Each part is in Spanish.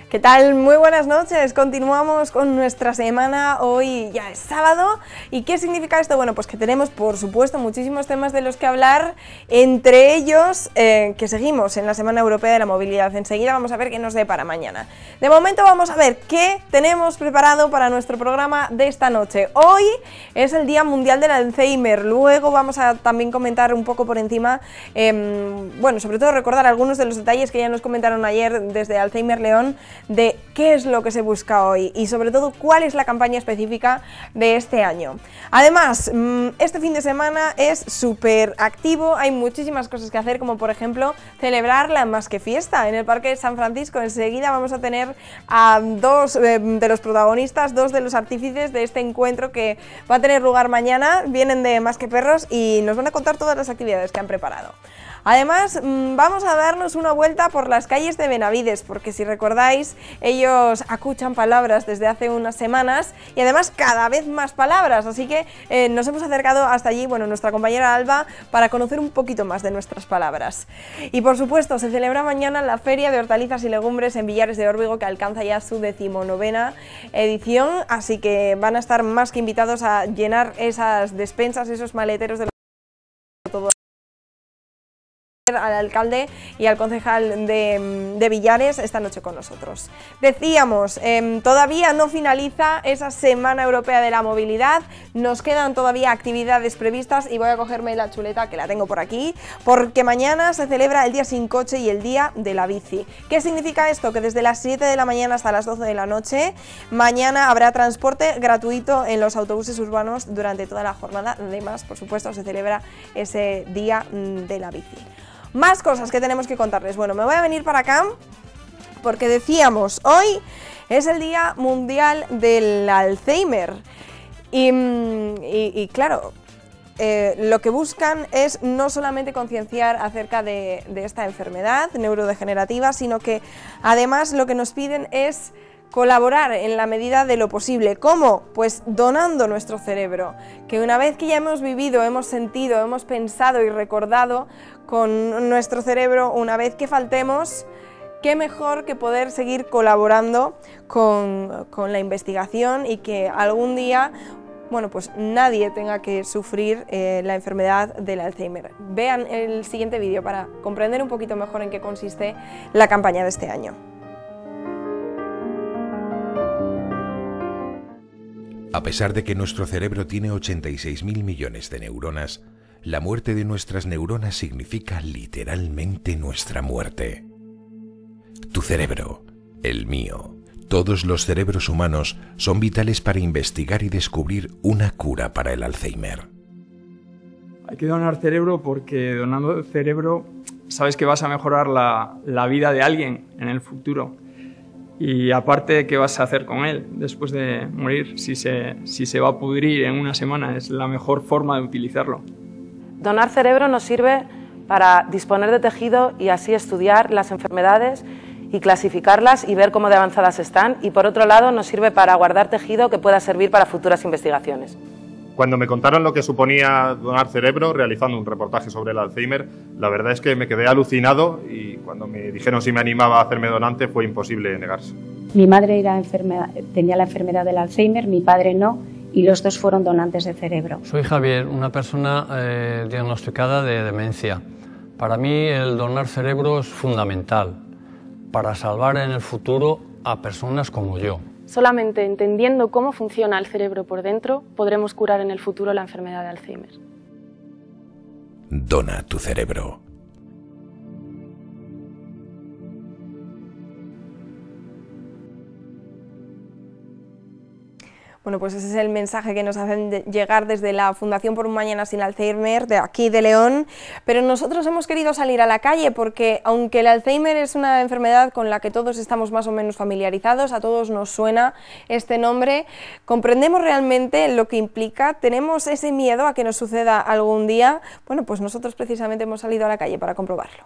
¿Qué tal? Muy buenas noches, continuamos con nuestra semana, hoy ya es sábado. ¿Y qué significa esto? Bueno, pues que tenemos por supuesto muchísimos temas de los que hablar, entre ellos que seguimos en la Semana Europea de la Movilidad. Enseguida vamos a ver qué nos depara mañana. De momento vamos a ver qué tenemos preparado para nuestro programa de esta noche. Hoy es el Día Mundial del Alzheimer, luego vamos a también comentar un poco por encima, bueno, sobre todo recordar algunos de los detalles que ya nos comentaron ayer desde Alzheimer León, de qué es lo que se busca hoy y sobre todo cuál es la campaña específica de este año. Además, este fin de semana es súper activo, hay muchísimas cosas que hacer, como por ejemplo celebrar la Más que Fiesta en el Parque de San Francisco. Enseguida vamos a tener a dos de los protagonistas, dos de los artífices de este encuentro que va a tener lugar mañana. Vienen de Más que Perros y nos van a contar todas las actividades que han preparado. Además, vamos a darnos una vuelta por las calles de Benavides, porque si recordáis, ellos acuchan palabras desde hace unas semanas y además cada vez más palabras, así que nos hemos acercado hasta allí, bueno, nuestra compañera Alba, para conocer un poquito más de nuestras palabras. Y por supuesto, se celebra mañana la Feria de Hortalizas y Legumbres en Villares de Órbigo, que alcanza ya su 19ª edición, así que van a estar más que invitados a llenar esas despensas, esos maleteros de todo al alcalde y al concejal de Villares esta noche con nosotros. Decíamos, todavía no finaliza esa Semana Europea de la Movilidad, nos quedan todavía actividades previstas y voy a cogerme la chuleta, que la tengo por aquí, porque mañana se celebra el Día Sin Coche y el Día de la Bici. ¿Qué significa esto? Que desde las 7 de la mañana hasta las 12 de la noche, mañana habrá transporte gratuito en los autobuses urbanos durante toda la jornada. Además, por supuesto, se celebra ese Día de la Bici. Más cosas que tenemos que contarles. Bueno, me voy a venir para acá porque decíamos, hoy es el Día Mundial del Alzheimer y claro, lo que buscan es no solamente concienciar acerca de esta enfermedad neurodegenerativa, sino que además lo que nos piden es colaborar en la medida de lo posible. ¿Cómo? Pues donando nuestro cerebro, que una vez que ya hemos vivido, hemos sentido, hemos pensado y recordado con nuestro cerebro, una vez que faltemos, qué mejor que poder seguir colaborando con la investigación y que algún día, bueno, pues nadie tenga que sufrir la enfermedad del Alzheimer. Vean el siguiente vídeo para comprender un poquito mejor en qué consiste la campaña de este año. A pesar de que nuestro cerebro tiene 86.000 millones de neuronas, la muerte de nuestras neuronas significa literalmente nuestra muerte. Tu cerebro, el mío, todos los cerebros humanos son vitales para investigar y descubrir una cura para el Alzheimer. Hay que donar cerebro porque donando cerebro sabes que vas a mejorar la vida de alguien en el futuro. Y aparte, ¿qué vas a hacer con él después de morir? Si se va a pudrir en una semana, es la mejor forma de utilizarlo. Donar cerebro nos sirve para disponer de tejido y así estudiar las enfermedades y clasificarlas y ver cómo de avanzadas están. Y por otro lado, nos sirve para guardar tejido que pueda servir para futuras investigaciones. Cuando me contaron lo que suponía donar cerebro, realizando un reportaje sobre el Alzheimer, la verdad es que me quedé alucinado y cuando me dijeron si me animaba a hacerme donante fue imposible negarse. Mi madre tenía la enfermedad del Alzheimer, mi padre no, y los dos fueron donantes de cerebro. Soy Javier, una persona diagnosticada de demencia. Para mí el donar cerebro es fundamental para salvar en el futuro a personas como yo. Solamente entendiendo cómo funciona el cerebro por dentro, podremos curar en el futuro la enfermedad de Alzheimer. Dona tu cerebro. Bueno, pues ese es el mensaje que nos hacen llegar desde la Fundación por un Mañana Sin Alzheimer, de aquí de León, pero nosotros hemos querido salir a la calle porque aunque el Alzheimer es una enfermedad con la que todos estamos más o menos familiarizados, a todos nos suena este nombre, comprendemos realmente lo que implica, tenemos ese miedo a que nos suceda algún día. Bueno, pues nosotros precisamente hemos salido a la calle para comprobarlo.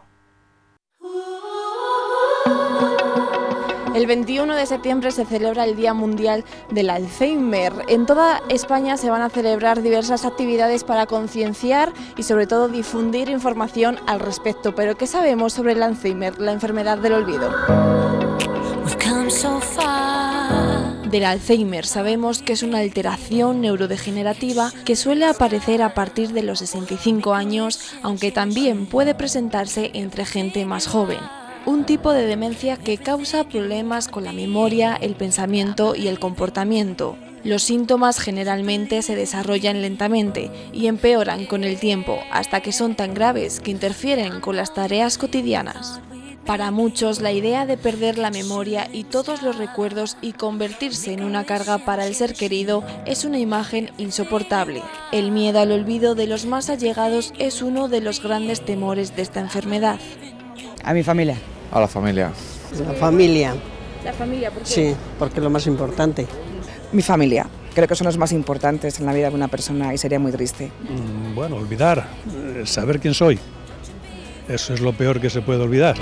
El 21 de septiembre se celebra el Día Mundial del Alzheimer. En toda España se van a celebrar diversas actividades para concienciar y sobre todo difundir información al respecto. Pero ¿qué sabemos sobre el Alzheimer, la enfermedad del olvido? Del Alzheimer sabemos que es una alteración neurodegenerativa que suele aparecer a partir de los 65 años, aunque también puede presentarse entre gente más joven. Un tipo de demencia que causa problemas con la memoria, el pensamiento y el comportamiento. Los síntomas generalmente se desarrollan lentamente y empeoran con el tiempo, hasta que son tan graves que interfieren con las tareas cotidianas. Para muchos, la idea de perder la memoria y todos los recuerdos y convertirse en una carga para el ser querido es una imagen insoportable. El miedo al olvido de los más allegados es uno de los grandes temores de esta enfermedad. A mi familia. A la familia. La familia. ¿La familia? ¿Por qué? Sí, porque es lo más importante. Mi familia. Creo que son los más importantes en la vida de una persona y sería muy triste. Bueno, olvidar, saber quién soy. Eso es lo peor que se puede olvidar.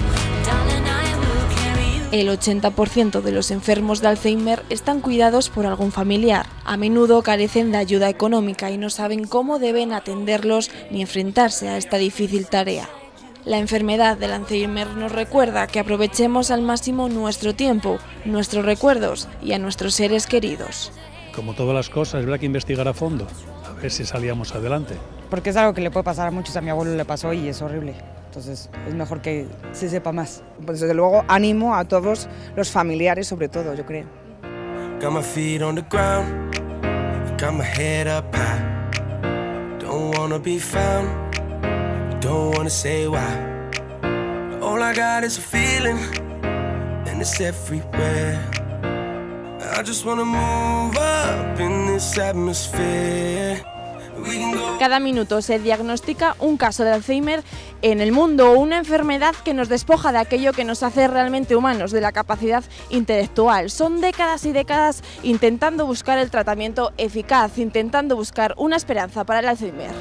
El 80% de los enfermos de Alzheimer están cuidados por algún familiar. A menudo carecen de ayuda económica y no saben cómo deben atenderlos ni enfrentarse a esta difícil tarea. La enfermedad del Alzheimer nos recuerda que aprovechemos al máximo nuestro tiempo, nuestros recuerdos y a nuestros seres queridos. Como todas las cosas, habrá que investigar a fondo, a ver si salíamos adelante. Porque es algo que le puede pasar a muchos, a mi abuelo le pasó y es horrible. Entonces es mejor que se sepa más. Pues desde luego animo a todos los familiares, sobre todo, yo creo. Got my feet on the ground, got my head up high. Don't wanna be found, don't wanna say why. All I got is a feeling, and it's everywhere. I just wanna move up in this atmosphere. Cada minuto se diagnostica un caso de Alzheimer en el mundo, una enfermedad que nos despoja de aquello que nos hace realmente humanos, de la capacidad intelectual. Son décadas y décadas intentando buscar el tratamiento eficaz, intentando buscar una esperanza para el Alzheimer.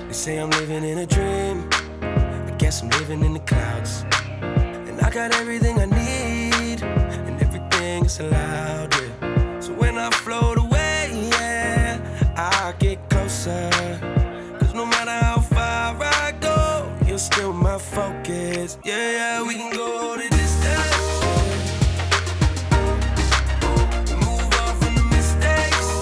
No matter how far I go, you're still my focus. Yeah, we can go the distance. Move on from the mistakes.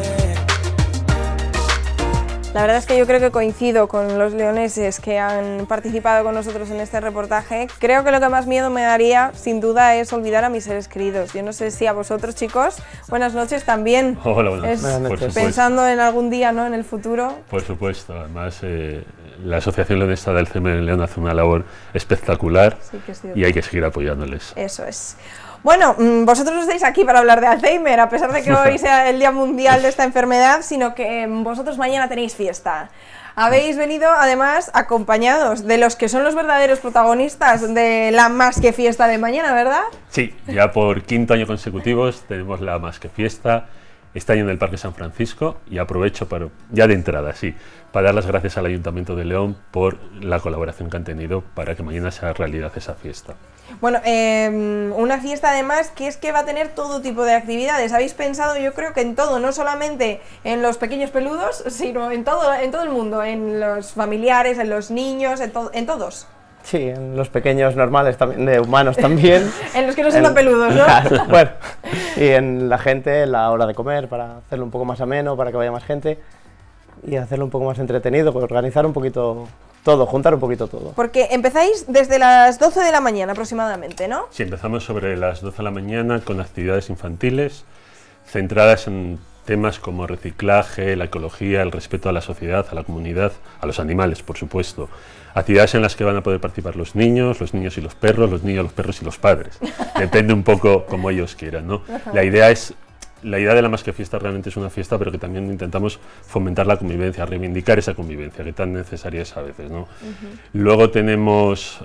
La verdad es que yo creo que coincido con los leoneses que han participado con nosotros en este reportaje. Creo que lo que más miedo me daría, sin duda, es olvidar a mis seres queridos. Yo no sé si a vosotros, chicos, buenas noches también. Hola, buenas noches. Pensando en algún día, ¿no?, en el futuro. Por supuesto. Además, la Asociación Leonesa de Alzheimer en León hace una labor espectacular, sí, y hay que seguir apoyándoles. Eso es. Bueno, vosotros no estáis aquí para hablar de Alzheimer, a pesar de que hoy sea el Día Mundial de esta enfermedad, sino que vosotros mañana tenéis fiesta. Habéis venido, además, acompañados de los que son los verdaderos protagonistas de la Más que Fiesta de mañana, ¿verdad? Sí, ya por quinto año consecutivos tenemos la Más que Fiesta, este año en el Parque San Francisco, y aprovecho para, ya de entrada, para dar las gracias al Ayuntamiento de León por la colaboración que han tenido para que mañana sea realidad esa fiesta. Bueno, una fiesta además que es que va a tener todo tipo de actividades. Habéis pensado, yo creo que en todo, no solamente en los pequeños peludos, sino en todo el mundo, en los familiares, en los niños, en todos. Sí, en los pequeños normales, también, de humanos también. En los que no son tan peludos, ¿no? Bueno, y en la gente, la hora de comer, para hacerlo un poco más ameno, para que vaya más gente, y hacerlo un poco más entretenido, pues organizar un poquito todo, juntar un poquito todo. Porque empezáis desde las 12 de la mañana aproximadamente, ¿no? Sí, empezamos sobre las 12 de la mañana con actividades infantiles centradas en temas como reciclaje, la ecología, el respeto a la sociedad, a la comunidad, a los animales, por supuesto. Actividades en las que van a poder participar los niños y los perros, los niños, los perros y los padres. Depende un poco como ellos quieran, ¿no? La idea de la Más que Fiesta realmente es una fiesta, pero que también intentamos fomentar la convivencia, reivindicar esa convivencia que tan necesaria es a veces, ¿no? Luego tenemos,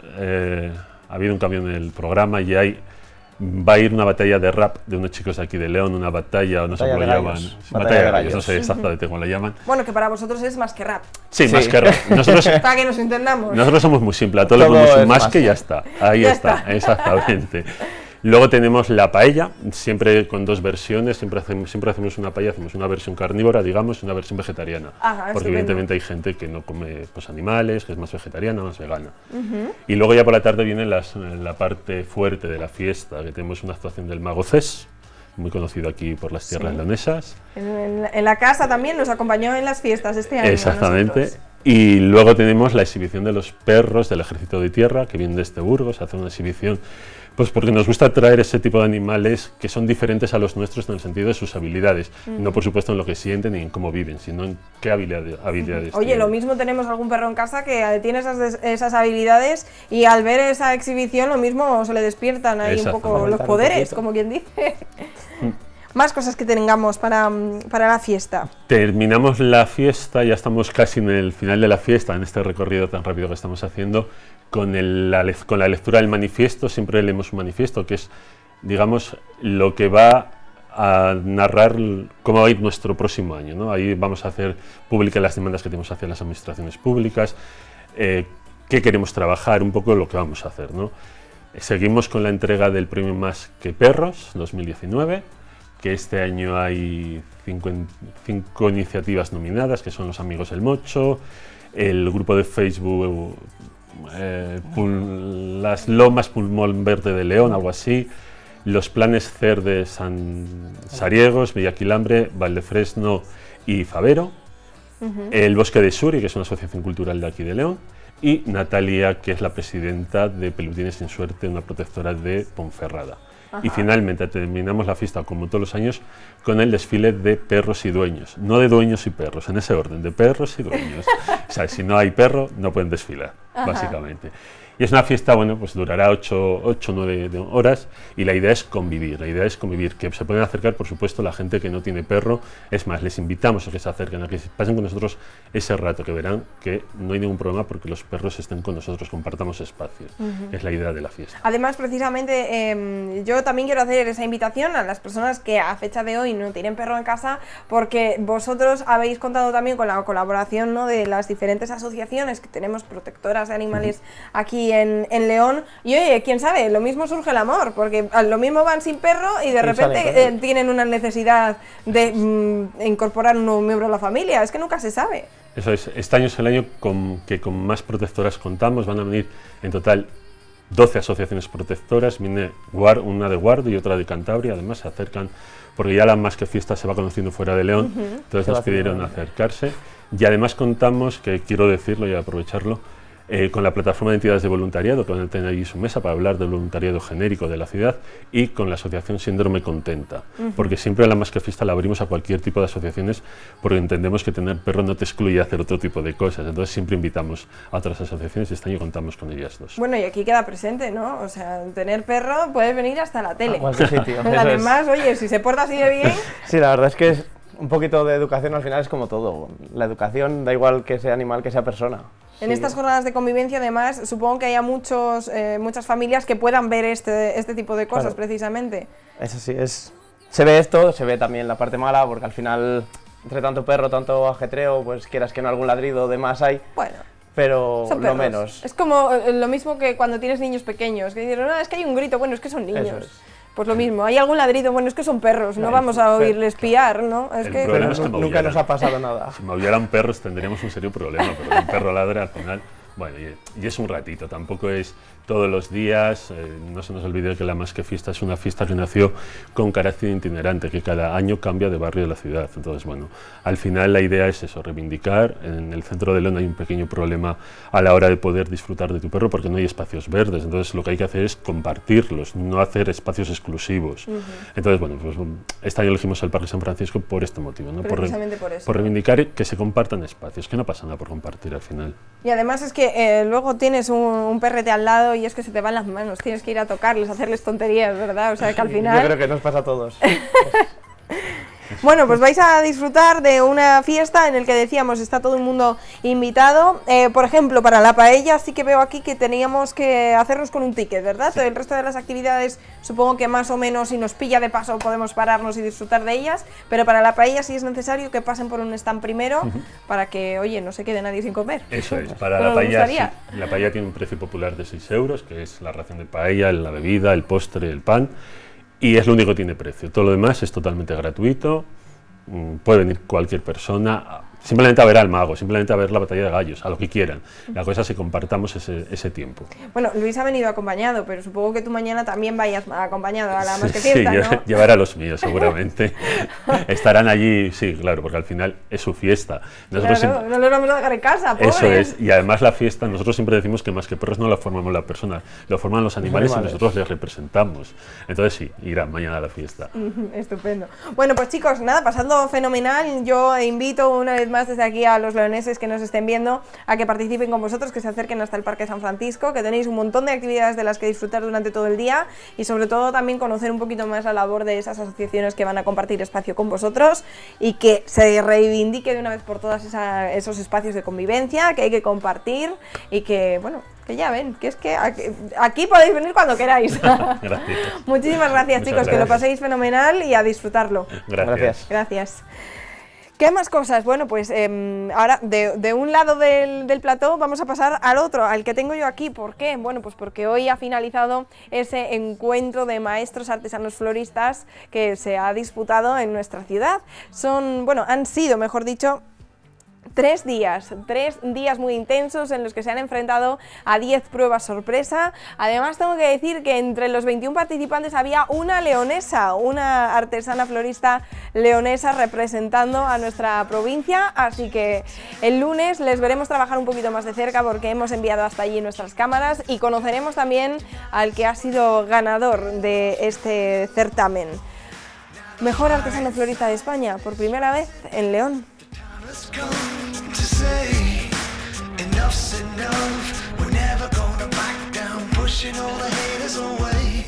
ha habido un cambio en el programa y va a ir una batalla de rap de unos chicos de aquí de León, una batalla, no sé cómo la llaman. Batalla de gallos, no sé exactamente cómo la llaman. Bueno, que para vosotros es más que rap. Sí, más que rap. Nosotros, para que nos entendamos. Nosotros somos muy simples, a todos le ponemos un más que y ya está. Ahí está, exactamente. Luego tenemos la paella, siempre con dos versiones, siempre hacemos una paella, hacemos una versión carnívora, digamos, y una versión vegetariana. Ajá, porque evidentemente hay gente que no come animales, que es más vegetariana, más vegana. Y luego ya por la tarde viene la parte fuerte de la fiesta, que tenemos una actuación del Mago Cés, muy conocido aquí por las tierras Sí. leonesas. En la casa también nos acompañó en las fiestas este año. Exactamente. Y luego tenemos la exhibición de los perros del Ejército de Tierra, que vienen desde Burgos, hace una exhibición, pues porque nos gusta traer ese tipo de animales que son diferentes a los nuestros en el sentido de sus habilidades, no por supuesto en lo que sienten ni en cómo viven, sino en qué habilidades Oye, tienen. lo mismo tenemos algún perro en casa que tiene esas habilidades y al ver esa exhibición lo mismo se le despiertan ahí un poco los poderes, como quien dice. Más cosas que tengamos para la fiesta. Terminamos la fiesta, ya estamos casi en el final de la fiesta, en este recorrido tan rápido que estamos haciendo, con la lectura del manifiesto. Siempre leemos un manifiesto, que es, digamos, lo que va a narrar cómo va a ir nuestro próximo año, ¿no? Ahí vamos a hacer públicas las demandas que tenemos hacia las administraciones públicas, qué queremos trabajar, un poco lo que vamos a hacer, ¿no? Seguimos con la entrega del premio Más que Perros 2019, que este año hay cinco iniciativas nominadas, que son los Amigos del Mocho, el grupo de Facebook Las Lomas Pulmón Verde de León, algo así, los planes CER de San Sariegos, Villaquilambre, Valdefresno y Favero, el Bosque de Suri, que es una asociación cultural de aquí de León, y Natalia, que es la presidenta de Pelutines sin Suerte, una protectora de Ponferrada. Ajá. Y finalmente terminamos la fiesta, como todos los años, con el desfile de perros y dueños. No de dueños y perros, en ese orden, de perros y dueños. O sea, si no hay perro, no pueden desfilar, básicamente. Y es una fiesta, bueno, pues durará 8 o 9 horas y la idea es convivir, que se pueden acercar, por supuesto, la gente que no tiene perro. Es más, les invitamos a que se acerquen, a que pasen con nosotros ese rato, que verán que no hay ningún problema porque los perros estén con nosotros, compartamos espacios. Es la idea de la fiesta. Además, precisamente, yo también quiero hacer esa invitación a las personas que a fecha de hoy no tienen perro en casa, porque vosotros habéis contado también con la colaboración, ¿no?, de las diferentes asociaciones que tenemos protectoras de animales aquí en León, y oye, quién sabe, lo mismo surge el amor, porque lo mismo van sin perro y de repente tienen una necesidad de incorporar un nuevo miembro a la familia. Es que nunca se sabe. Eso es, este año es el año que con más protectoras contamos. Van a venir en total 12 asociaciones protectoras, viene una de Guardo y otra de Cantabria. Además se acercan, porque ya la Más que Fiesta se va conociendo fuera de León, entonces nos pidieron acercarse. Y además contamos, que quiero decirlo y aprovecharlo, con la plataforma de entidades de voluntariado, que van a tener allí su mesa para hablar del voluntariado genérico de la ciudad, y con la asociación Síndrome Contenta, porque siempre la Más que Fiesta la abrimos a cualquier tipo de asociaciones, porque entendemos que tener perro no te excluye a hacer otro tipo de cosas. Entonces siempre invitamos a otras asociaciones y este año contamos con ellas dos. Bueno, y aquí queda presente, ¿no? O sea, tener perro puede venir hasta la tele. Sitio. Además, oye, si se porta así de bien... Sí, la verdad es que es un poquito de educación, al final es como todo. La educación da igual que sea animal que sea persona. En estas jornadas de convivencia, además, supongo que haya muchas familias que puedan ver este tipo de cosas, precisamente. Eso sí, se ve esto, se ve también la parte mala, porque al final, entre tanto perro, tanto ajetreo, pues quieras que no, algún ladrido de más hay. Bueno, pero lo menos. Es como lo mismo que cuando tienes niños pequeños, que dicen, no, es que hay un grito, bueno, es que son niños. Pues lo mismo, hay algún ladrido, bueno, es que son perros, no vamos a oírles piar, ¿no? Es que nunca nos ha pasado nada. Si maullaran perros tendríamos un serio problema, pero un perro ladra al final. Bueno, y es un ratito, tampoco es todos los días. No se nos olvide que la Más que Fiesta es una fiesta que nació con carácter itinerante, que cada año cambia de barrio de la ciudad. Entonces, bueno, al final la idea es eso, reivindicar. En el centro de León hay un pequeño problema a la hora de poder disfrutar de tu perro, porque no hay espacios verdes. Entonces, lo que hay que hacer es compartirlos, no hacer espacios exclusivos. Entonces, bueno, pues este año elegimos el Parque San Francisco por este motivo, ¿no? Precisamente por eso. Por reivindicar que se compartan espacios, que no pasa nada por compartir al final. Y además es que luego tienes un perrete al lado y es que se te van las manos, tienes que ir a tocarles, hacerles tonterías, ¿verdad? O sea, que al final... Yo creo que nos pasa a todos. Bueno, pues vais a disfrutar de una fiesta en la que decíamos está todo el mundo invitado. Por ejemplo, para la paella sí que veo aquí que teníamos que hacernos con un ticket, ¿verdad? Sí. El resto de las actividades supongo que más o menos si nos pilla de paso podemos pararnos y disfrutar de ellas, pero para la paella sí es necesario que pasen por un stand primero para que, oye, no se quede nadie sin comer. Eso es, para la paella, sí, la paella tiene un precio popular de 6 euros, que es la ración de paella, la bebida, el postre, el pan. Y es lo único que tiene precio, todo lo demás es totalmente gratuito, puede venir cualquier persona, simplemente a ver al mago, simplemente a ver la batalla de gallos, a lo que quieran. La cosa es que compartamos ese tiempo. Bueno, Luis ha venido acompañado, pero supongo que tú mañana también vayas acompañado a la Más que Fiesta, ¿no? Sí, llevaré a los míos seguramente. Estarán allí, sí, claro, porque al final es su fiesta. Nosotros claro, no los vamos a dejar en casa, pobres. Eso es, y además la fiesta, nosotros siempre decimos que más que perros no la formamos las personas, lo forman los animales y nosotros les representamos. Entonces sí, irán mañana a la fiesta. Estupendo. Bueno, pues chicos, nada, pasando fenomenal. Yo invito una vez más desde aquí a los leoneses que nos estén viendo a que participen con vosotros, que se acerquen hasta el Parque San Francisco, que tenéis un montón de actividades de las que disfrutar durante todo el día y sobre todo también conocer un poquito más la labor de esas asociaciones que van a compartir espacio con vosotros y que se reivindique de una vez por todas esos espacios de convivencia que hay que compartir y que, bueno, que ya ven, que es que aquí podéis venir cuando queráis. Gracias. Muchísimas gracias, chicos, que lo paséis fenomenal y a disfrutarlo. Gracias. Gracias. ¿Qué más cosas? Bueno, pues ahora de un lado del plató vamos a pasar al otro, al que tengo yo aquí. ¿Por qué? Bueno, pues porque hoy ha finalizado ese encuentro de maestros artesanos floristas que se ha disputado en nuestra ciudad. Han sido, mejor dicho, 3 días muy intensos en los que se han enfrentado a 10 pruebas sorpresa. Además tengo que decir que entre los 21 participantes había una leonesa, una artesana florista leonesa representando a nuestra provincia, así que el lunes les veremos trabajar un poquito más de cerca porque hemos enviado hasta allí nuestras cámaras y conoceremos también al que ha sido ganador de este certamen. Mejor artesano florista de España, por primera vez en León. To say enough's enough, we're never gonna back down, pushing all the haters away.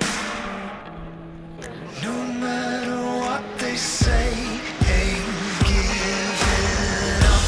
No matter what they say, ain't giving up.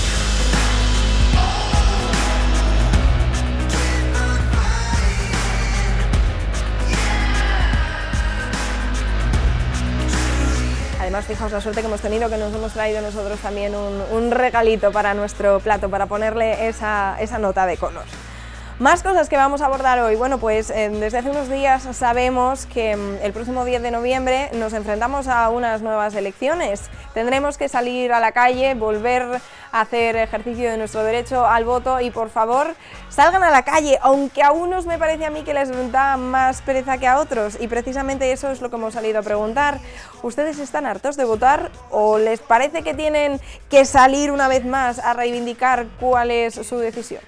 Además, fijaos la suerte que hemos tenido, que nos hemos traído nosotros también un regalito para nuestro plato, para ponerle esa nota de color. Más cosas que vamos a abordar hoy. Bueno, pues desde hace unos días sabemos que el próximo 10 de noviembre nos enfrentamos a unas nuevas elecciones. Tendremos que salir a la calle, volver a hacer ejercicio de nuestro derecho al voto y por favor salgan a la calle, aunque a unos me parece a mí que les da más pereza que a otros y precisamente eso es lo que hemos salido a preguntar. ¿Ustedes están hartos de votar o les parece que tienen que salir una vez más a reivindicar cuál es su decisión?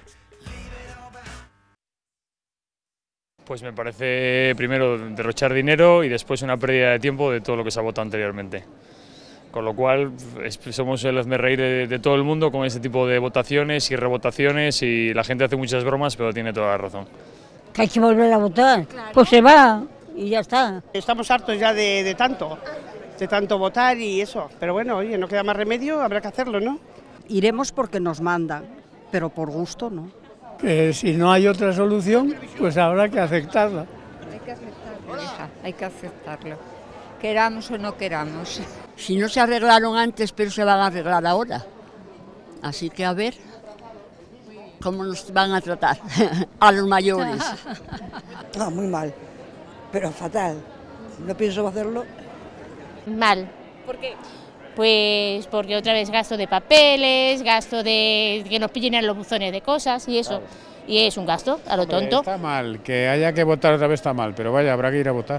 Pues me parece primero derrochar dinero y después una pérdida de tiempo de todo lo que se ha votado anteriormente. Con lo cual somos el hazmerreír de todo el mundo con este tipo de votaciones y revotaciones y la gente hace muchas bromas pero tiene toda la razón. Que hay que volver a votar, claro. Pues se va y ya está. Estamos hartos ya de tanto votar y eso, pero bueno, oye, no queda más remedio, habrá que hacerlo, ¿no? Iremos porque nos mandan, pero por gusto no. Si no hay otra solución, pues habrá que aceptarla. Hay que aceptarlo, hija, hay que aceptarlo, queramos o no queramos. Si no se arreglaron antes, pero se van a arreglar ahora. Así que a ver cómo nos van a tratar a los mayores. No, muy mal, pero fatal. No pienso hacerlo. Mal. ¿Por qué? Pues porque otra vez gasto de papeles, gasto de que nos pillen en los buzones de cosas y eso. Claro. Y es un gasto, a lo tonto. Está mal, que haya que votar otra vez está mal, pero vaya, habrá que ir a votar.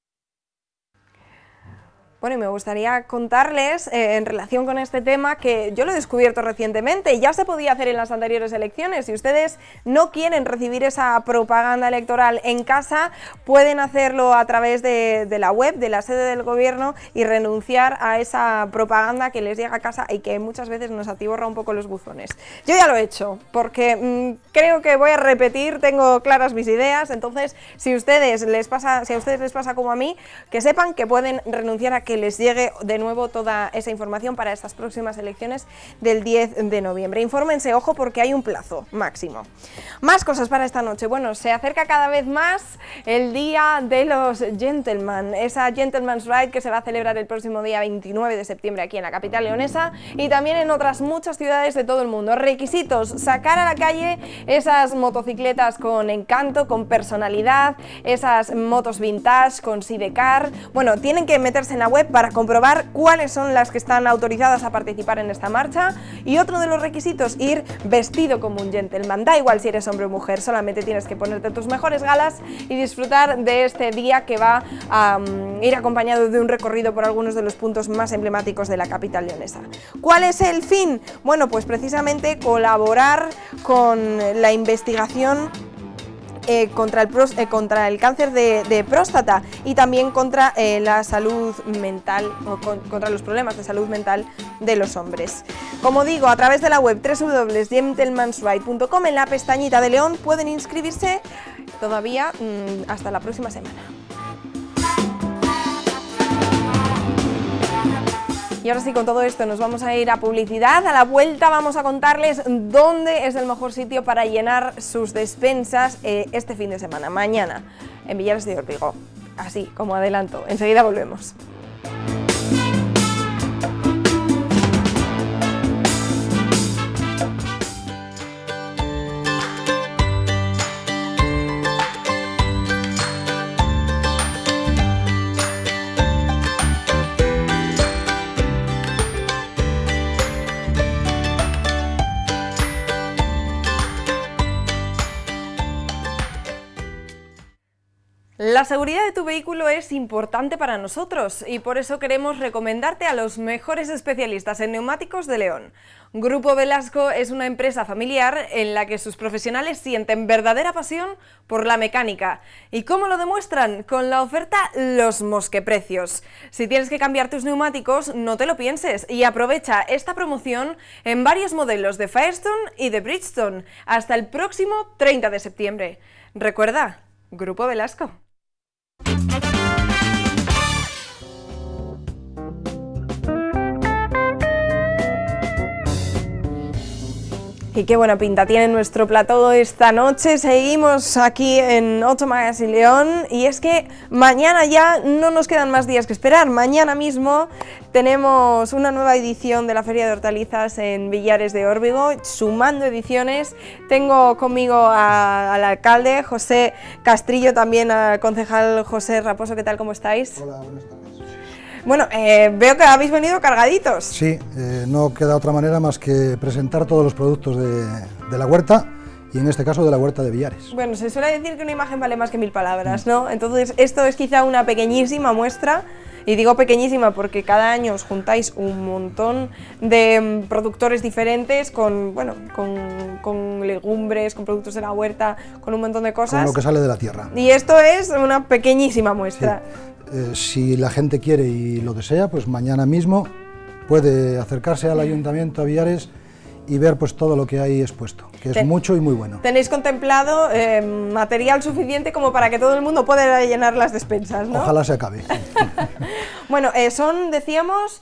Bueno, y me gustaría contarles en relación con este tema que yo lo he descubierto recientemente, ya se podía hacer en las anteriores elecciones. Si ustedes no quieren recibir esa propaganda electoral en casa, pueden hacerlo a través de la web, de la sede del gobierno y renunciar a esa propaganda que les llega a casa y que muchas veces nos atiborra un poco los buzones. Yo ya lo he hecho, porque creo que voy a repetir, tengo claras mis ideas, entonces si a ustedes les pasa como a mí, que sepan que pueden renunciar a que les llegue de nuevo toda esa información para estas próximas elecciones del 10 de noviembre. Infórmense, ojo, porque hay un plazo máximo. Más cosas para esta noche. Bueno, se acerca cada vez más el Día de los Gentlemen, esa Gentleman's Ride que se va a celebrar el próximo día 29 de septiembre aquí en la capital leonesa y también en otras muchas ciudades de todo el mundo. Requisitos: sacar a la calle esas motocicletas con encanto, con personalidad, esas motos vintage, con sidecar. Bueno, tienen que meterse en la web web para comprobar cuáles son las que están autorizadas a participar en esta marcha. Y otro de los requisitos, ir vestido como un gentleman. Da igual si eres hombre o mujer, solamente tienes que ponerte tus mejores galas y disfrutar de este día que va a ir acompañado de un recorrido por algunos de los puntos más emblemáticos de la capital leonesa. ¿Cuál es el fin? Bueno, pues precisamente colaborar con la investigación contra el cáncer de próstata y también contra la salud mental, contra los problemas de salud mental de los hombres. Como digo, a través de la web www.gentlemansright.com, en la pestañita de León pueden inscribirse todavía hasta la próxima semana. Y ahora sí, con todo esto nos vamos a ir a publicidad. A la vuelta vamos a contarles dónde es el mejor sitio para llenar sus despensas este fin de semana, mañana, en Villares de Órbigo. Así como adelanto, enseguida volvemos. La seguridad de tu vehículo es importante para nosotros y por eso queremos recomendarte a los mejores especialistas en neumáticos de León. Grupo Velasco es una empresa familiar en la que sus profesionales sienten verdadera pasión por la mecánica. ¿Y cómo lo demuestran? Con la oferta Los Mosqueprecios. Si tienes que cambiar tus neumáticos, no te lo pienses y aprovecha esta promoción en varios modelos de Firestone y de Bridgestone hasta el próximo 30 de septiembre. Recuerda, Grupo Velasco. Y qué buena pinta tiene nuestro plató esta noche. Seguimos aquí en Otto Magazine León y es que mañana ya no nos quedan más días que esperar. Mañana mismo tenemos una nueva edición de la Feria de Hortalizas en Villares de Órbigo, sumando ediciones. Tengo conmigo al alcalde José Castrillo, también al concejal José Raposo. ¿Qué tal? ¿Cómo estáis? Hola, buenas tardes. Bueno, veo que habéis venido cargaditos. Sí, no queda otra manera más que presentar todos los productos de la huerta y en este caso de la huerta de Villares. Bueno, se suele decir que una imagen vale más que 1000 palabras, ¿no? Entonces esto es quizá una pequeñísima muestra, y digo pequeñísima porque cada año os juntáis un montón de productores diferentes con, bueno, con legumbres, con productos de la huerta, con un montón de cosas. Con lo que sale de la tierra. Y esto es una pequeñísima muestra. Sí. Si la gente quiere y lo desea, pues mañana mismo puede acercarse al Ayuntamiento a Villares y ver pues todo lo que hay expuesto, que es mucho y muy bueno. ¿Tenéis contemplado material suficiente como para que todo el mundo pueda llenar las despensas, ¿no? Ojalá se acabe. Bueno, son, decíamos,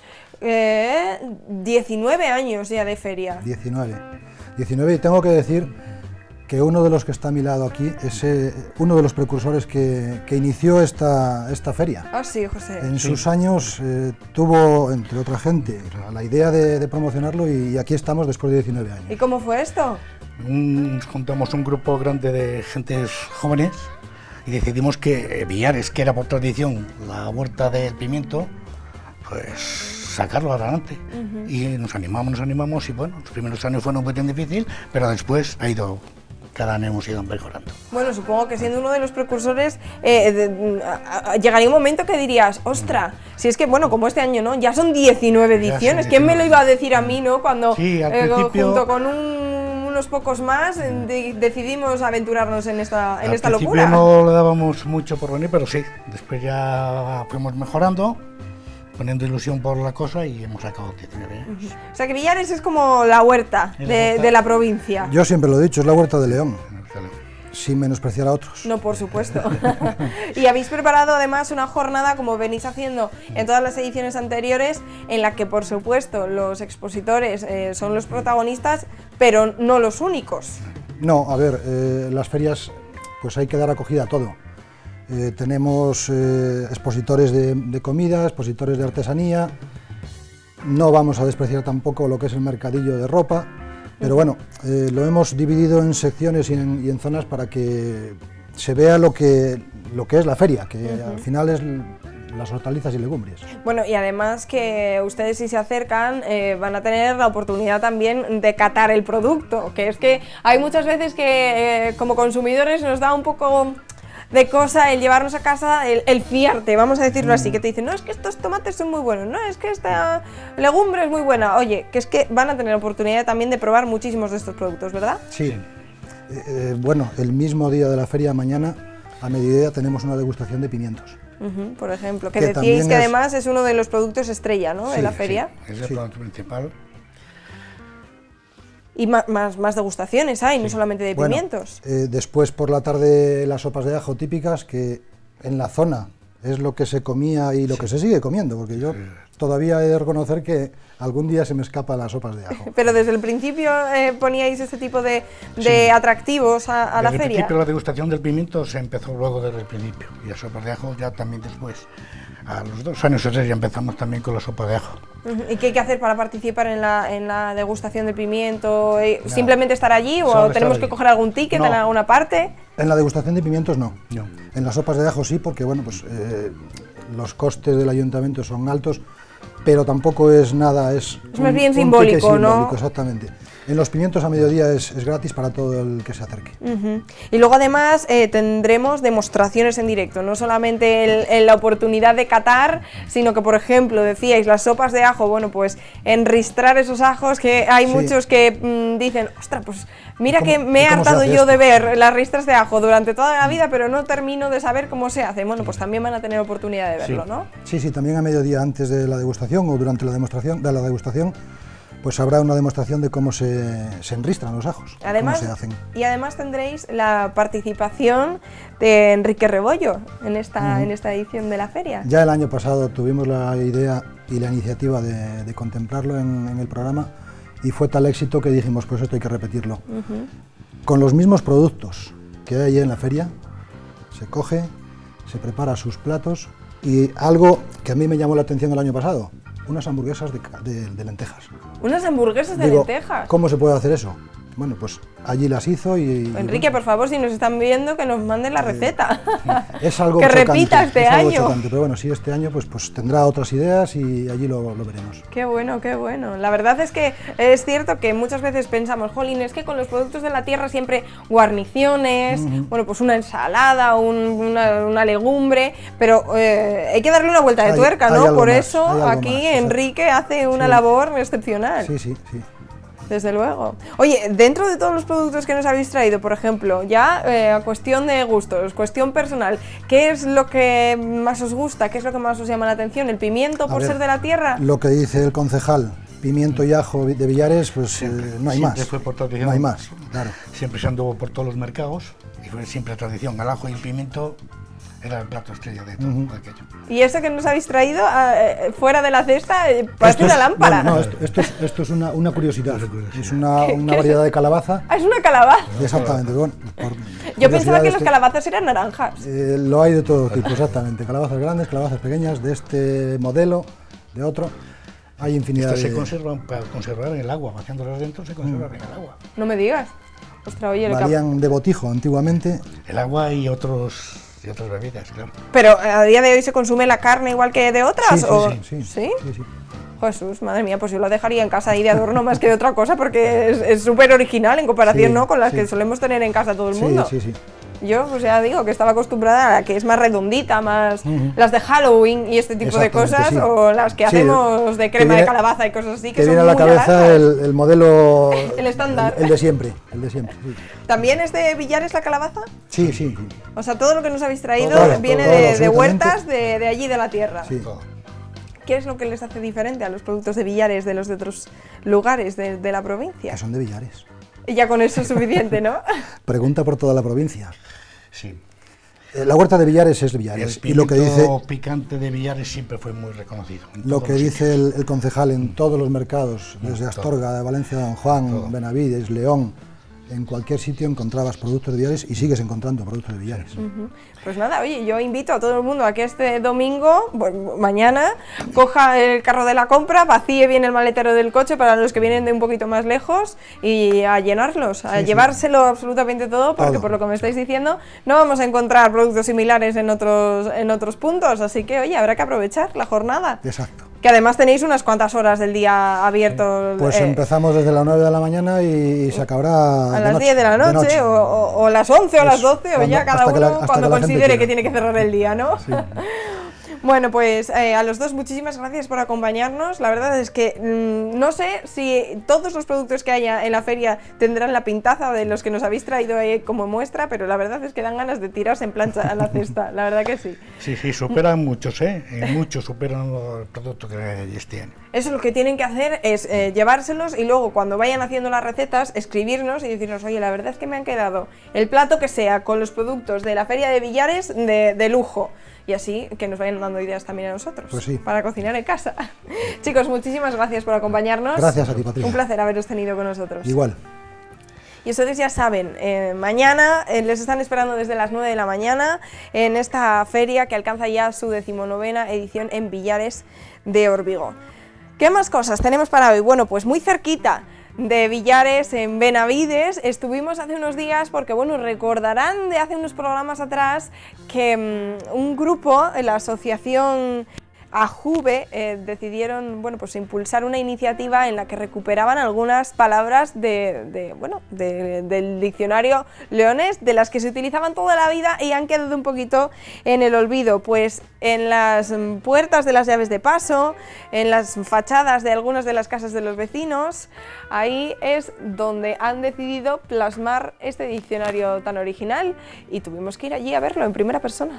19 años ya de feria. 19, y tengo que decir que uno de los que está a mi lado aquí es uno de los precursores que inició esta feria. Ah, sí, José. En sus años tuvo, entre otra gente, la idea de promocionarlo y aquí estamos después de 19 años. ¿Y cómo fue esto? Juntamos un grupo grande de gentes jóvenes y decidimos que Villares, que era por tradición la huerta del pimiento, pues sacarlo adelante. Y nos animamos y bueno, los primeros años fueron muy difíciles, pero después cada año hemos ido mejorando. Bueno, supongo que siendo uno de los precursores, llegaría un momento que dirías, ostra, si es que, bueno, como este año, ¿no? Ya son 19 ediciones, ¿quién me lo iba a decir a mí, no? Cuando sí, al principio, junto con unos pocos más decidimos aventurarnos en esta locura. Al principio no le dábamos mucho por venir, pero sí, después ya fuimos mejorando, poniendo ilusión por la cosa y hemos sacado 19 años. O sea que Villares es como la huerta de la provincia. Yo siempre lo he dicho, es la huerta de León, sin menospreciar a otros. No, por supuesto. Y habéis preparado además una jornada, como venís haciendo en todas las ediciones anteriores, en la que por supuesto los expositores son los protagonistas, pero no los únicos. No, a ver, las ferias pues hay que dar acogida a todo. Tenemos expositores de comida, expositores de artesanía, no vamos a despreciar tampoco lo que es el mercadillo de ropa, pero bueno, lo hemos dividido en secciones y en zonas para que se vea lo que es la feria, que al final es las hortalizas y legumbres. Bueno, y además que ustedes si se acercan van a tener la oportunidad también de catar el producto, que es que hay muchas veces que como consumidores nos da un poco de cosa el llevarnos a casa el fiarte, vamos a decirlo así, que te dicen, no, es que estos tomates son muy buenos, no, es que esta legumbre es muy buena. Oye, que es que van a tener oportunidad también de probar muchísimos de estos productos, ¿verdad? Sí. Bueno, el mismo día de la feria, mañana, a mediodía, tenemos una degustación de pimientos. Por ejemplo, que decíais que además es uno de los productos estrella, ¿no? Sí, de la feria. Sí, es el producto principal. Y más degustaciones hay, no solamente de pimientos. Después por la tarde las sopas de ajo típicas, que en la zona es lo que se comía y lo que se sigue comiendo, porque yo todavía he de reconocer que algún día se me escapan las sopas de ajo. Pero desde el principio poníais este tipo de atractivos a la feria. Desde el principio la degustación del pimiento se empezó luego desde el principio, y las sopas de ajo ya también después. A los 2 años o 3 ya empezamos también con la sopa de ajo. ¿Y qué hay que hacer para participar en la degustación del pimiento? ¿Simplemente estar allí o tenemos que coger algún ticket en alguna parte? En la degustación de pimientos no. En las sopas de ajo sí, porque bueno, pues los costes del ayuntamiento son altos, pero tampoco es nada, es más bien simbólico, ¿no? Exactamente. En los pimientos a mediodía es gratis para todo el que se acerque. Y luego además tendremos demostraciones en directo, no solamente la oportunidad de catar, sino que por ejemplo decíais las sopas de ajo, bueno pues enristrar esos ajos, que hay muchos que dicen, ostras, pues mira que me he hartado yo de ver las ristras de ajo durante toda la vida, pero no termino de saber cómo se hace. Bueno, pues también van a tener oportunidad de verlo, ¿no? Sí, también a mediodía antes de la degustación o durante la degustación, pues habrá una demostración de cómo se enristran los ajos, además, cómo se hacen. Y además tendréis la participación de Enrique Rebollo en esta edición de la feria. Ya el año pasado tuvimos la idea y la iniciativa de contemplarlo en el programa, y fue tal éxito que dijimos, pues esto hay que repetirlo. Con los mismos productos que hay en la feria, se coge, se prepara sus platos, y algo que a mí me llamó la atención el año pasado, unas hamburguesas de lentejas. ¿Unas hamburguesas de lentejas? ¿Cómo se puede hacer eso? Bueno, pues allí las hizo y... Enrique, por favor, si nos están viendo, que nos manden la receta. Es algo que chocante, repita este algo año. Chocante, pero bueno, sí, este año pues tendrá otras ideas y allí lo veremos. Qué bueno, qué bueno. La verdad es que es cierto que muchas veces pensamos, jolín, es que con los productos de la tierra siempre guarniciones, bueno, pues una ensalada, una legumbre, pero hay que darle una vuelta de tuerca, ¿no? Por eso aquí Enrique hace una labor excepcional. Sí. Desde luego. Oye, dentro de todos los productos que nos habéis traído, por ejemplo, ya cuestión de gustos, cuestión personal, ¿qué es lo que más os gusta? ¿Qué es lo que más os llama la atención? ¿El pimiento por ser de la tierra? Lo que dice el concejal, pimiento y ajo de Villares, pues no hay más. Fue por tradición, no hay más, claro. Siempre se anduvo por todos los mercados y fue siempre tradición. El ajo y el pimiento era el plato estrella de todo aquello. Y eso que nos habéis traído fuera de la cesta parece una lámpara. No, esto es una curiosidad. Es una variedad de calabaza. ¿Es una calabaza? Exactamente. Bueno, yo pensaba que las calabazas eran naranjas. Lo hay de todo tipo, exactamente. Calabazas grandes, calabazas pequeñas, de este modelo, de otro. Hay infinidad se conservan para conservar en el agua, vaciándolas dentro se conservan en el agua. No me digas. Ostras, oye, valían de botijo antiguamente. El agua y otras bebidas, claro. Pero a día de hoy se consume la carne igual que de otras, Sí. Jesús, madre mía, pues yo la dejaría en casa ahí de adorno más que de otra cosa, porque es súper original en comparación, ¿no?, con las que solemos tener en casa todo el mundo. Sí. Yo, pues ya digo, que estaba acostumbrada a la que es más redondita, más las de Halloween y este tipo de cosas, o las que hacemos de crema de calabaza y cosas así, que son viene a la cabeza el modelo... el estándar. El de siempre, sí. ¿También es de Villares la calabaza? Sí. O sea, todo lo que nos habéis traído viene de huertas de allí, de la tierra. Sí. ¿Qué es lo que les hace diferente a los productos de Villares de los de otros lugares de la provincia? Que son de Villares. Y ya con eso es suficiente, ¿no? Pregunta por toda la provincia. Sí. La huerta de Villares es de Villares. El pimiento picante de Villares siempre fue muy reconocido. Lo que dice el concejal en todos los mercados, desde Astorga, Valencia, Don Juan, Benavides, León, En cualquier sitio encontrabas productos de Villares y sigues encontrando productos de Villares. Pues nada, oye, yo invito a todo el mundo a que este domingo, bueno, mañana, coja el carro de la compra, vacíe bien el maletero del coche para los que vienen de un poquito más lejos y a llenarlos, a llevárselo absolutamente todo, porque por lo que me estáis diciendo no vamos a encontrar productos similares en otros puntos, así que oye, habrá que aprovechar la jornada. Exacto. Que además tenéis unas cuantas horas del día abierto. Pues empezamos desde las 9 de la mañana y se acabará a las 10 de la noche, o las 11 o las 12, o ya cada uno cuando considere que tiene que cerrar el día, ¿no? Sí. Bueno, pues a los dos muchísimas gracias por acompañarnos. La verdad es que no sé si todos los productos que haya en la feria tendrán la pintaza de los que nos habéis traído ahí como muestra, pero la verdad es que dan ganas de tirarse en plancha a la cesta, la verdad que sí. Sí, superan muchos, muchos superan los productos que ellos tienen. Eso lo que tienen que hacer es llevárselos y luego cuando vayan haciendo las recetas escribirnos y decirnos, oye, la verdad es que me han quedado el plato que sea con los productos de la feria de Villares de lujo. Y así que nos vayan dando ideas también a nosotros, pues sí, para cocinar en casa. Chicos, muchísimas gracias por acompañarnos. Gracias a ti, Patricia. Un placer haberos tenido con nosotros. Igual. Y ustedes ya saben, mañana les están esperando desde las 9 de la mañana en esta feria que alcanza ya su 19ª edición en Villares de Órbigo. ¿Qué más cosas tenemos para hoy? Bueno, pues muy cerquita de Villares, en Benavides, estuvimos hace unos días porque, bueno, recordarán de hace unos programas atrás que un grupo, la asociación AJUVE, decidieron, bueno, pues impulsar una iniciativa en la que recuperaban algunas palabras del diccionario leonés, de las que se utilizaban toda la vida y han quedado un poquito en el olvido, pues en las puertas de las llaves de paso, en las fachadas de algunas de las casas de los vecinos, ahí es donde han decidido plasmar este diccionario tan original y tuvimos que ir allí a verlo en primera persona.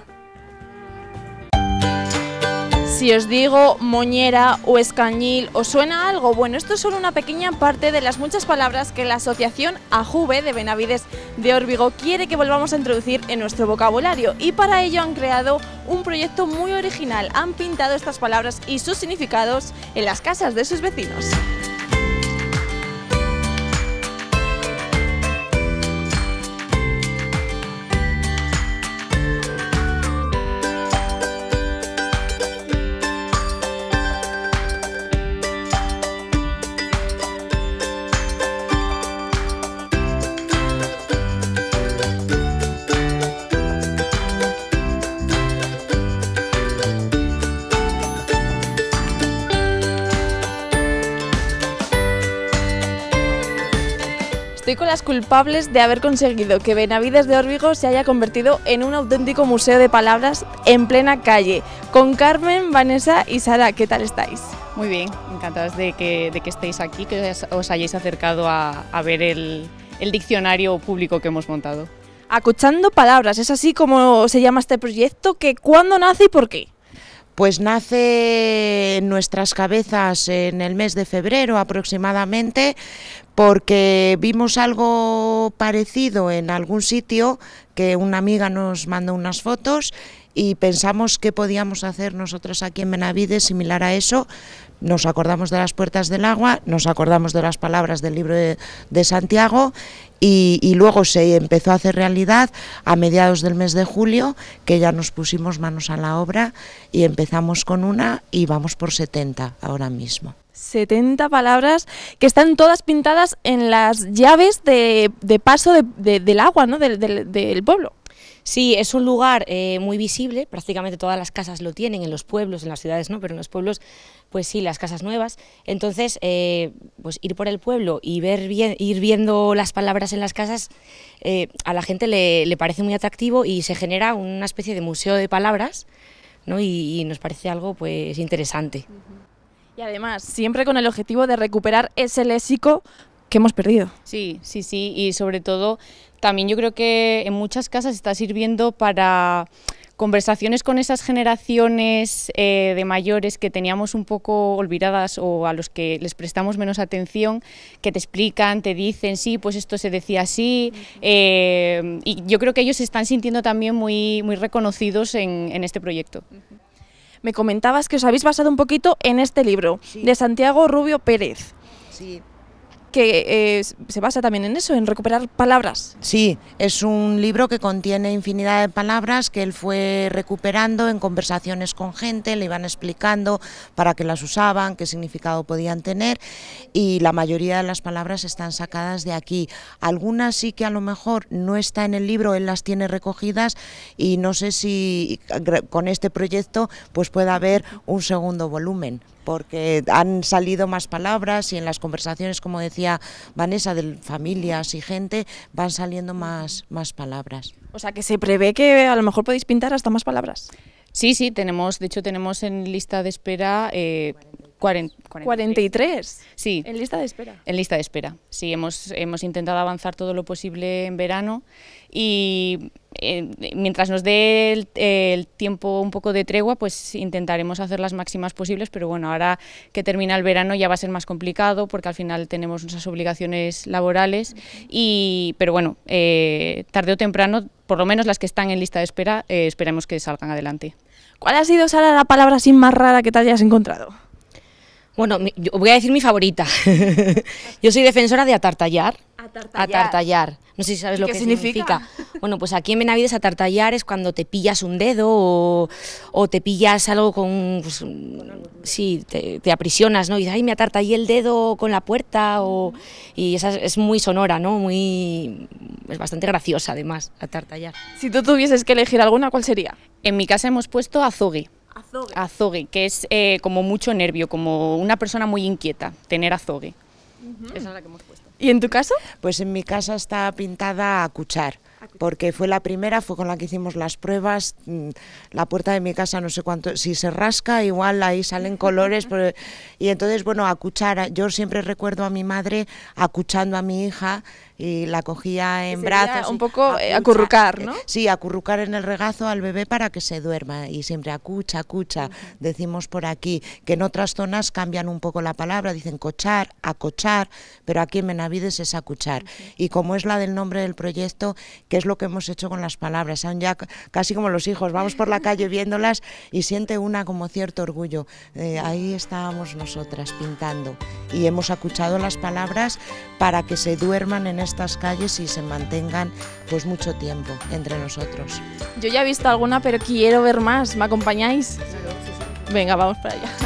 Si os digo moñera o escañil, ¿os suena algo? Bueno, esto es solo una pequeña parte de las muchas palabras que la asociación AJUVE de Benavides de Órbigo quiere que volvamos a introducir en nuestro vocabulario y para ello han creado un proyecto muy original. Han pintado estas palabras y sus significados en las casas de sus vecinos. Estoy con las culpables de haber conseguido que Benavides de Órbigo se haya convertido en un auténtico museo de palabras en plena calle. Con Carmen, Vanessa y Sara, ¿qué tal estáis? Muy bien, encantadas de que estéis aquí, que os hayáis acercado a ver el diccionario público que hemos montado. Acuchando palabras, ¿es así como se llama este proyecto? ¿Cuándo nace y por qué? Pues nace en nuestras cabezas en el mes de febrero aproximadamente, porque vimos algo parecido en algún sitio, que una amiga nos mandó unas fotos y pensamos que podíamos hacer nosotros aquí en Benavides similar a eso. Nos acordamos de las puertas del agua, nos acordamos de las palabras del libro de Santiago y luego se empezó a hacer realidad a mediados del mes de julio, que ya nos pusimos manos a la obra y empezamos con una y vamos por 70 ahora mismo. 70 palabras que están todas pintadas en las llaves de paso del agua, ¿no? del pueblo. Sí, es un lugar muy visible, prácticamente todas las casas lo tienen, en los pueblos, en las ciudades no, pero en los pueblos, pues sí, las casas nuevas. Entonces, pues ir por el pueblo y ir viendo las palabras en las casas, a la gente le parece muy atractivo y se genera una especie de museo de palabras, ¿no? Y nos parece algo pues interesante. Y además, siempre con el objetivo de recuperar ese léxico que hemos perdido. Sí, y sobre todo también yo creo que en muchas casas está sirviendo para conversaciones con esas generaciones de mayores que teníamos un poco olvidadas o a los que les prestamos menos atención, que te explican, te dicen, sí, pues esto se decía así, y yo creo que ellos se están sintiendo también muy reconocidos en este proyecto. Me comentabas que os habéis basado un poquito en este libro, de Santiago Rubio Pérez. Sí. que se basa también en eso, en recuperar palabras. Sí, es un libro que contiene infinidad de palabras que él fue recuperando en conversaciones con gente, le iban explicando para qué las usaban, qué significado podían tener, y la mayoría de las palabras están sacadas de aquí. Algunas sí que a lo mejor no está en el libro, él las tiene recogidas, y no sé si con este proyecto pues pueda haber un segundo volumen, porque han salido más palabras y en las conversaciones, como decía Vanessa, de familias y gente, van saliendo más palabras. O sea, que se prevé que a lo mejor podéis pintar hasta más palabras. Sí, de hecho tenemos en lista de espera 43. Sí. En lista de espera. En lista de espera. Sí, hemos intentado avanzar todo lo posible en verano y mientras nos dé el tiempo un poco de tregua, pues intentaremos hacer las máximas posibles, pero bueno, ahora que termina el verano ya va a ser más complicado porque al final tenemos nuestras obligaciones laborales, pero bueno, tarde o temprano, por lo menos las que están en lista de espera, esperemos que salgan adelante. ¿Cuál ha sido, Sara, la palabra así más rara que te hayas encontrado? Bueno, yo voy a decir mi favorita. Yo soy defensora de atartallar. Atartallar. No sé si sabes lo que significa. Bueno, pues aquí en Benavides atartallar es cuando te pillas un dedo o te pillas algo con... Pues, sí, te aprisionas, ¿no? Y dices, ay, me atartallé el dedo con la puerta. Y esa es muy sonora, ¿no? Es bastante graciosa, además, atartallar. Si tú tuvieses que elegir alguna, ¿cuál sería? En mi casa hemos puesto azogue. Azogue, que es como mucho nervio, como una persona muy inquieta, tener azogue. Esa es la que hemos puesto. ¿Y en tu casa? Pues en mi casa está pintada Acuchar, porque fue la primera, fue con la que hicimos las pruebas. La puerta de mi casa no sé cuánto, si se rasca igual ahí salen colores, y entonces bueno, Acuchar, yo siempre recuerdo a mi madre acuchando a mi hija y la cogía en brazos. Un poco acurrucar, ¿no? Sí, acurrucar en el regazo al bebé para que se duerma, y siempre acucha, decimos por aquí, que en otras zonas cambian un poco la palabra, dicen cochar, acochar, pero aquí en Benavides es acuchar. Y como es la del nombre del proyecto, ¿qué es lo que hemos hecho con las palabras? Son ya casi como los hijos, vamos por la calle viéndolas y siente una como cierto orgullo. Ahí estábamos nosotras pintando y hemos acuchado las palabras para que se duerman en estas calles y se mantengan pues mucho tiempo entre nosotros. Yo ya he visto alguna, pero quiero ver más. ¿Me acompañáis? Venga, vamos para allá.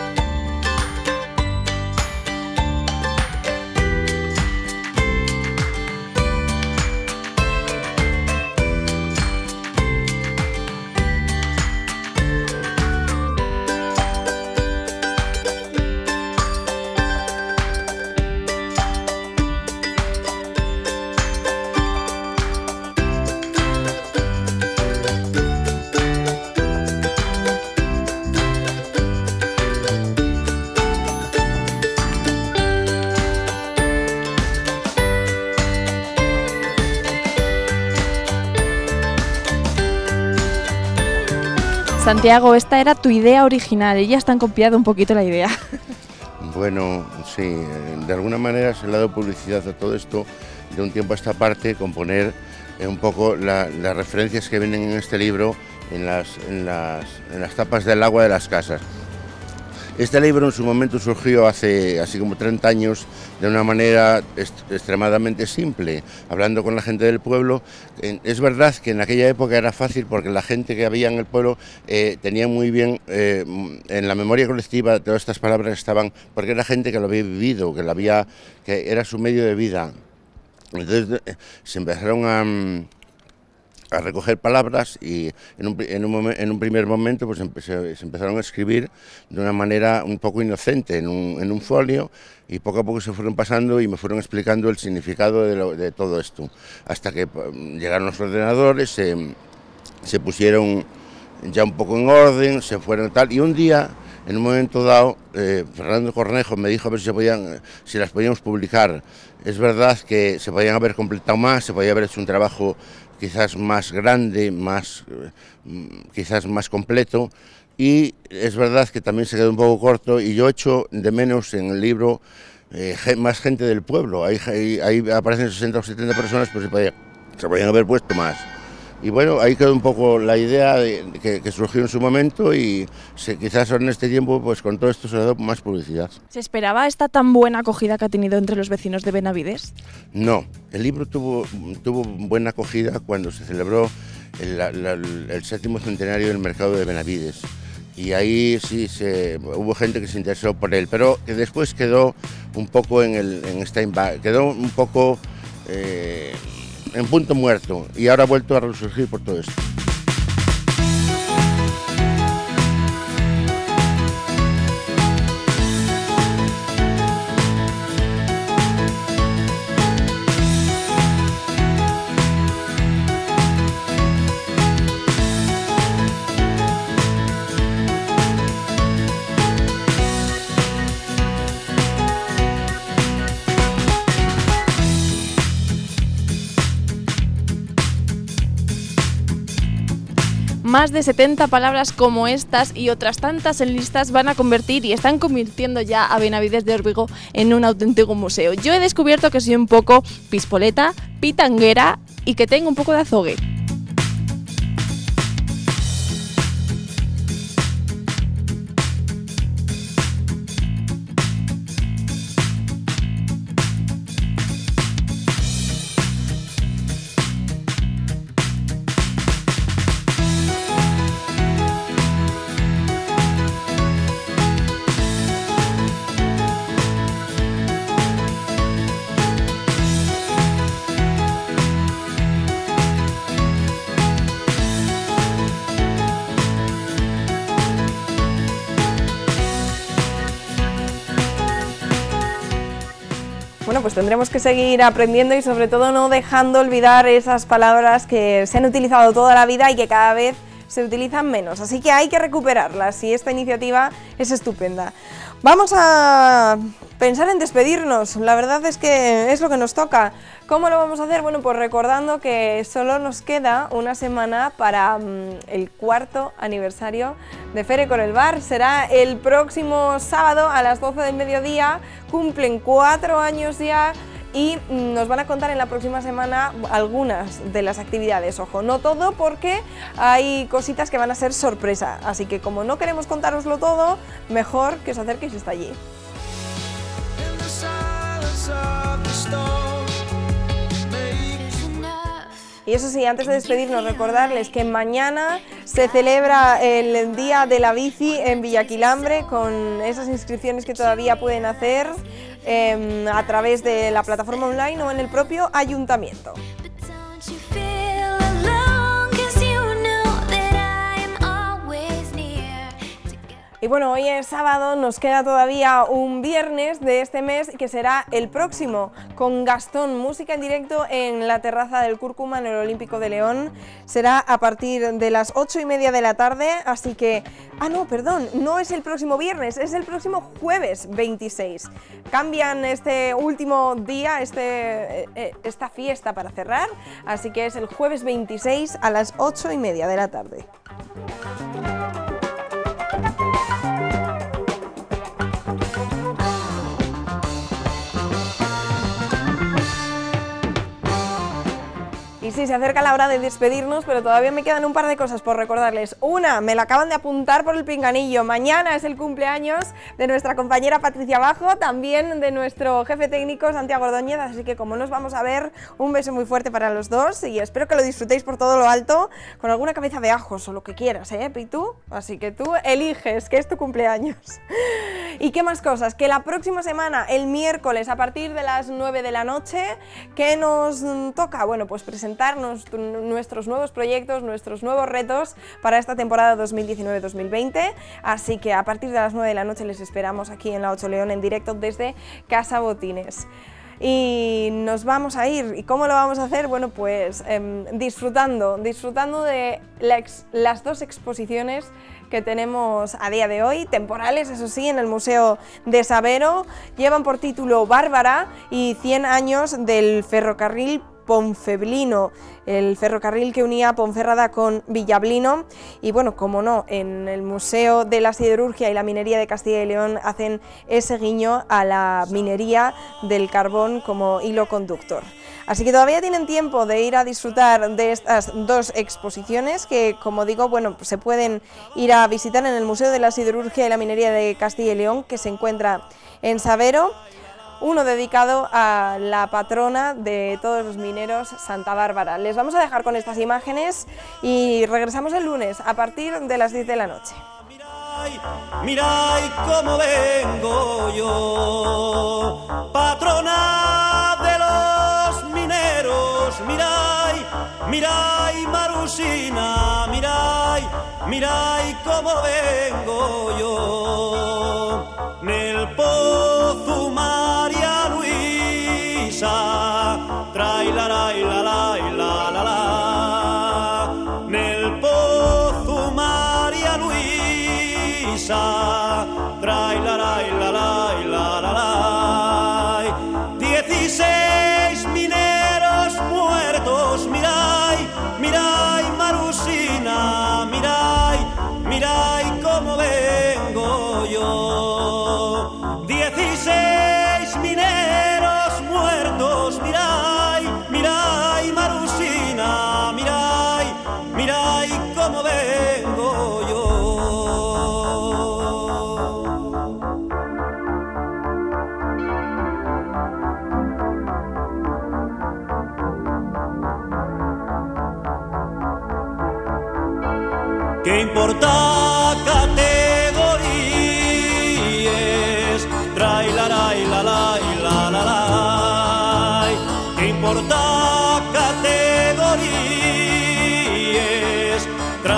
Santiago, esta era tu idea original, ellas te han copiado un poquito la idea. Bueno, sí, de alguna manera se le ha dado publicidad a todo esto de un tiempo a esta parte, con poner un poco las referencias que vienen en este libro en las tapas del agua de las casas. Este libro en su momento surgió hace así como 30 años de una manera extremadamente simple, hablando con la gente del pueblo. Es verdad que en aquella época era fácil porque la gente que había en el pueblo tenía muy bien en la memoria colectiva todas estas palabras estaban, porque era gente que lo había vivido, que era su medio de vida. Entonces se empezaron a recoger palabras y en un primer momento pues se empezaron a escribir de una manera un poco inocente en un folio, y poco a poco se fueron pasando y me fueron explicando el significado de todo esto, hasta que llegaron los ordenadores, se pusieron ya un poco en orden, se fueron tal, y un día, en un momento dado, Fernando Cornejo me dijo a ver si las podíamos publicar. Es verdad que se podían haber completado más, se podía haber hecho un trabajo quizás más grande, quizás más completo, y es verdad que también se quedó un poco corto, y yo echo de menos en el libro más gente del pueblo. Ahí aparecen 60 o 70 personas, pues se podían haber puesto más. Y bueno, ahí quedó un poco la idea que surgió en su momento y quizás en este tiempo, pues con todo esto se le ha dado más publicidad. ¿Se esperaba esta tan buena acogida que ha tenido entre los vecinos de Benavides? No, el libro tuvo buena acogida cuando se celebró el 7º centenario del mercado de Benavides. Y ahí sí hubo gente que se interesó por él, pero que después quedó un poco en stand-by, quedó un poco en punto muerto y ahora ha vuelto a resurgir por todo esto. Más de 70 palabras como estas y otras tantas en listas van a convertir y están convirtiendo ya a Benavides de Órbigo en un auténtico museo. Yo he descubierto que soy un poco pispoleta, pitanguera y que tengo un poco de azogue. Bueno, pues tendremos que seguir aprendiendo y sobre todo no dejando olvidar esas palabras que se han utilizado toda la vida y que cada vez se utilizan menos, así que hay que recuperarlas y esta iniciativa es estupenda. Vamos a pensar en despedirnos, la verdad es que es lo que nos toca. ¿Cómo lo vamos a hacer? Bueno, pues recordando que solo nos queda una semana para el 4º aniversario de Fere con el Bar. Será el próximo sábado a las 12 del mediodía, cumplen 4 años ya y nos van a contar en la próxima semana algunas de las actividades. Ojo, no todo porque hay cositas que van a ser sorpresa, así que como no queremos contároslo todo, mejor que os acerquéis hasta allí. Y eso sí, antes de despedirnos, recordarles que mañana se celebra el Día de la Bici en Villaquilambre con esas inscripciones que todavía pueden hacer a través de la plataforma online o en el propio ayuntamiento. Y bueno, hoy es sábado, nos queda todavía un viernes de este mes que será el próximo, con Gastón, música en directo en la terraza del Cúrcuma en el Olímpico de León. Será a partir de las 8:30 de la tarde, así que... Ah, no, perdón, no es el próximo viernes, es el próximo jueves 26. Cambian este último día, esta fiesta para cerrar, así que es el jueves 26 a las 8:30 de la tarde. Y sí, se acerca la hora de despedirnos, pero todavía me quedan un par de cosas por recordarles. Una, me la acaban de apuntar por el pinganillo. Mañana es el cumpleaños de nuestra compañera Patricia Bajo, también de nuestro jefe técnico Santiago Ordóñez, así que como nos vamos a ver, un beso muy fuerte para los dos y espero que lo disfrutéis por todo lo alto, con alguna cabeza de ajos o lo que quieras, Pitu? Así que tú eliges, que es tu cumpleaños. ¿Y qué más cosas? Que la próxima semana, el miércoles, a partir de las 9 de la noche, ¿qué nos toca? Bueno, pues presentarnos nuestros nuevos proyectos, nuestros nuevos retos para esta temporada 2019-2020, así que a partir de las 9 de la noche les esperamos aquí en La 8 León en directo desde Casa Botines. Y nos vamos a ir. ¿Y cómo lo vamos a hacer? Bueno, pues disfrutando de las dos exposiciones que tenemos a día de hoy, temporales, eso sí, en el Museo de Sabero. Llevan por título Bárbara y 100 años del ferrocarril Ponfeblino, el ferrocarril que unía Ponferrada con Villablino. Y bueno, como no, en el Museo de la Siderurgia y la Minería de Castilla y León hacen ese guiño a la minería del carbón como hilo conductor. Así que todavía tienen tiempo de ir a disfrutar de estas dos exposiciones que, como digo, bueno, pues se pueden ir a visitar en el Museo de la Siderurgia y la Minería de Castilla y León, que se encuentra en Sabero. Uno dedicado a la patrona de todos los mineros, Santa Bárbara. Les vamos a dejar con estas imágenes y regresamos el lunes a partir de las 10 de la noche. Mirad cómo vengo yo, patrona de los mineros. Mirad, Marusina, mirad cómo vengo yo. Nel pozo María Luisa, traila la nel pozo María Luisa, traila la 16 mineros muertos. Mirad Marusina, mirad cómo vengo yo. 16 mineros muertos. Mirad Marusina, mirad cómo vengo yo. ¿Qué importa categorías? ¿Qué importa categorías?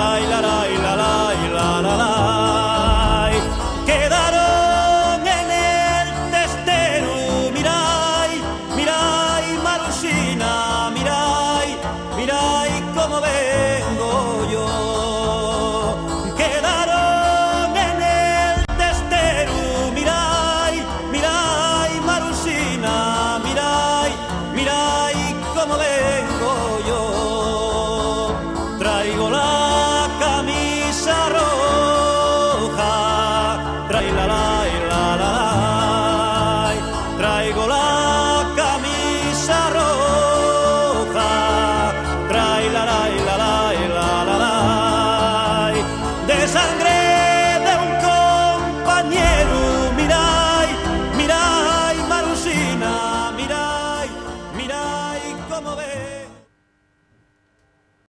Quedaron en el testero. Mirad Marusina, mirad cómo vengo yo. Quedaron en el testero. Mirad Marusina, mirad cómo vengo yo. Traigo la camisa roja, traigo la camisa roja, de sangre de un compañero. Mirad Marusina, mirad cómo ve.